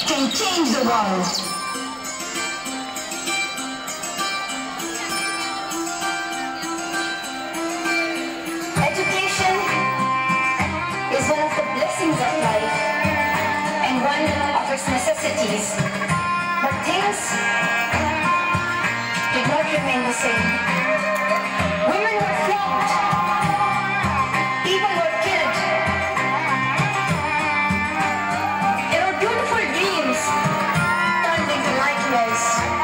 can change the world. Education is one of the blessings of life and one of its necessities. But things did not remain the same. Women were flogged. People were killed. There were beautiful dreams turned into nightmares.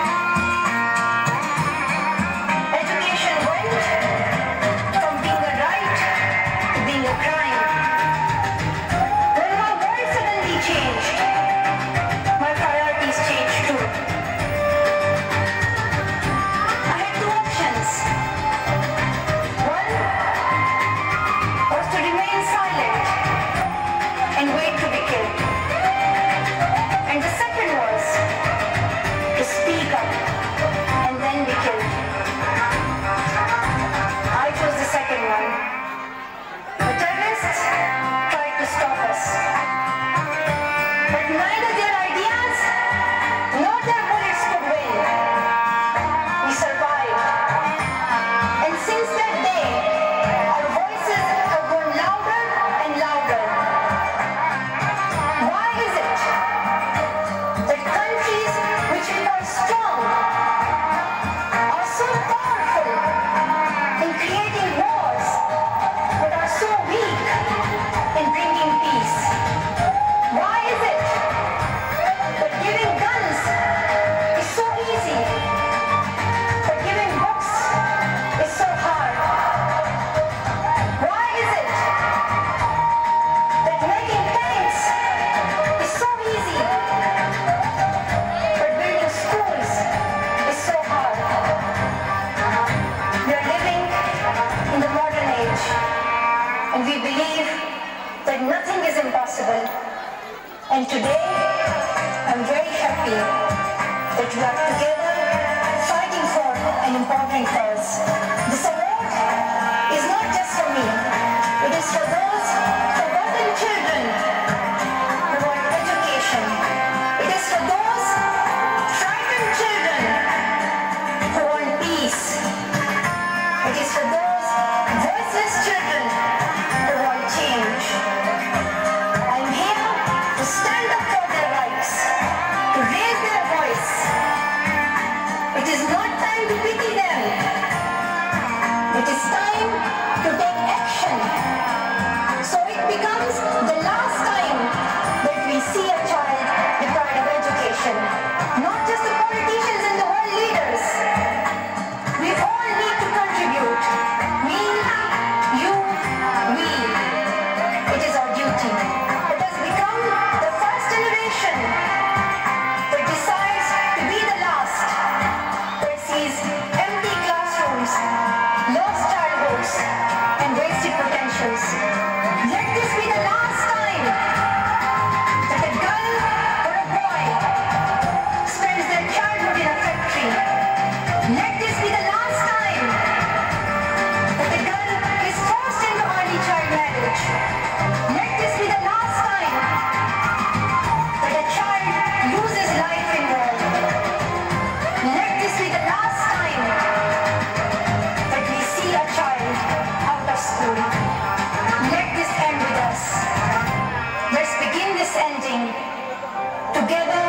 Education went from being a right to being a crime. When my world suddenly changed, my priorities changed too. I had two options. One was to remain silent and wait to be killed. And the second was to speak up and then be killed. I chose the second one. The terrorists tried to stop us. But neither their ideas nor their bullets could win. We survived. And since that day, our voices have grown louder and louder. Why is it that countries which we call strong are so powerful in creating wars but are so weak in bringing peace? Why is it that giving guns is so easy but giving books is so hard? Why is it that making tanks is so easy but building schools is so hard? We are living in the modern age and we believe that nothing is impossible. And today, I'm very happy that we are together fighting for an important cause. This award is not just for me. It is for those forgotten children who want education. It is for those frightened children who want peace. It is for those voiceless children who want change. I'm here to stand up for their rights, to raise their voice. It is not time to pity them. It is time to take action. So it becomes the last time that we see a child deprived of education. Not just the politicians and the world leaders. We all need to contribute. Me, you, we. It is our duty. Let us become the first generation that decides to be the last, that sees empty classrooms, lost childhoods, and wasted potentials. Let this be the last time that a girl or a boy spends their childhood in a factory. Let this be the last time that a girl is forced into early child marriage. Let this be the last time that a child loses life in war. Let this be the last time that we see a child out of school. Let this end with us. Let's begin this ending together